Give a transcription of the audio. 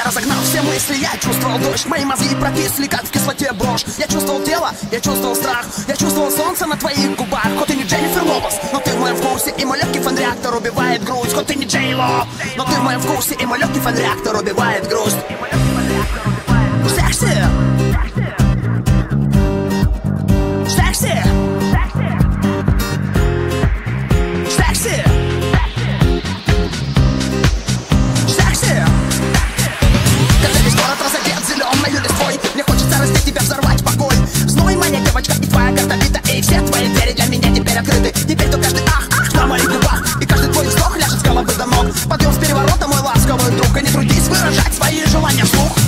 Я разогнал все мысли, я чувствовал дождь. Мои мозги прокисли, как в кислоте борщ. Я чувствовал тело, я чувствовал страх. Я чувствовал солнце на твоих губах. Хоть и не Дженнифер Лопес, но ты в моем вкусе. И мой легкий фан-реактор убивает грусть. Хоть и не Джей Ло, но ты в моем вкусе. И мой легкий фан-реактор убивает грусть. Секси! Секси! Секси! Секси! Когда весь город разодет зеленой листвой, мне хочется раздеть тебя, взорвать покой. Зной, моя девочка, и твоя гордобита. И все твои двери для меня теперь открыты. Теперь то каждый ах на моих губах. И каждый твой вздох ляжет с головы до ног. Подъем с переворота, мой ласковый друг. И не трудись выражать свои желания вслух.